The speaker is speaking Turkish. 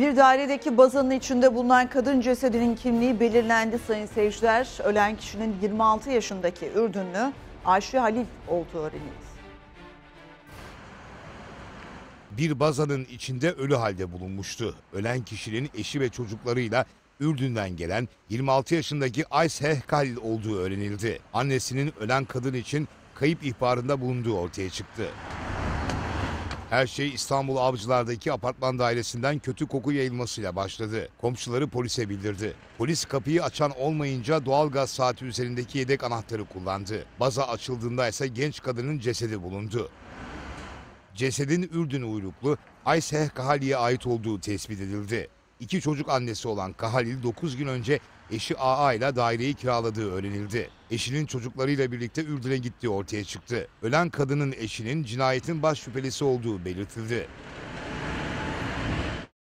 Bir dairedeki bazanın içinde bulunan kadın cesedinin kimliği belirlendi sayın seyirciler. Ölen kişinin 26 yaşındaki Ürdünlü Ayşe Halil olduğu öğrenildi. Bir bazanın içinde ölü halde bulunmuştu. Ölen kişinin eşi ve çocuklarıyla Ürdün'den gelen 26 yaşındaki Ayşe Halil olduğu öğrenildi. Annesinin ölen kadın için kayıp ihbarında bulunduğu ortaya çıktı. Her şey İstanbul Avcılar'daki apartman dairesinden kötü koku yayılmasıyla başladı. Komşuları polise bildirdi. Polis kapıyı açan olmayınca doğalgaz saati üzerindeki yedek anahtarı kullandı. Baza açıldığında ise genç kadının cesedi bulundu. Cesedin Ürdün uyruklu Ayşe Kahali'ye ait olduğu tespit edildi. 2 çocuk annesi olan Kahalil 9 gün önce eşi AA ile daireyi kiraladığı öğrenildi. Eşinin çocuklarıyla birlikte Ürdün'e gittiği ortaya çıktı. Ölen kadının eşinin cinayetin baş şüphelisi olduğu belirtildi.